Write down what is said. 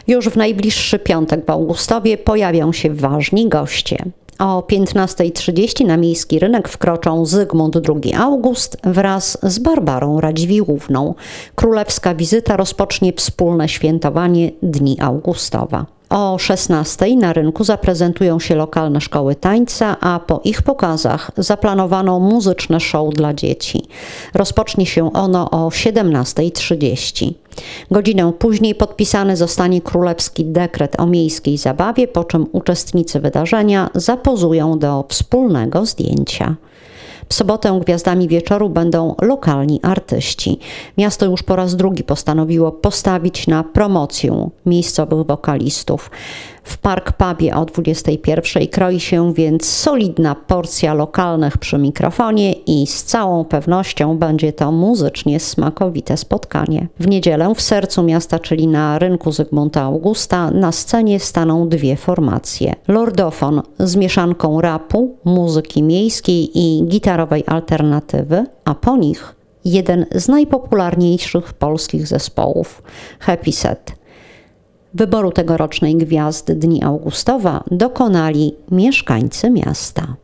Już w najbliższy piątek w Augustowie pojawią się ważni goście. O 15:30 na miejski rynek wkroczą Zygmunt II August wraz z Barbarą Radziwiłłówną. Królewska wizyta rozpocznie wspólne świętowanie Dni Augustowa. O 16:00 na rynku zaprezentują się lokalne szkoły tańca, a po ich pokazach zaplanowano muzyczne show dla dzieci. Rozpocznie się ono o 17:30. Godzinę później podpisany zostanie królewski dekret o miejskiej zabawie, po czym uczestnicy wydarzenia zapozują do wspólnego zdjęcia. W sobotę gwiazdami wieczoru będą lokalni artyści. Miasto już po raz drugi postanowiło postawić na promocję miejscowych wokalistów. W Park Pubie o 21:00 kroi się więc solidna porcja lokalnych przy mikrofonie i z całą pewnością będzie to muzycznie smakowite spotkanie. W niedzielę w sercu miasta, czyli na rynku Zygmunta Augusta, na scenie staną dwie formacje. Lordofon z mieszanką rapu, muzyki miejskiej i gitarowej alternatywy, a po nich jeden z najpopularniejszych polskich zespołów – Happy Set. Wyboru tegorocznej gwiazdy Dni Augustowa dokonali mieszkańcy miasta.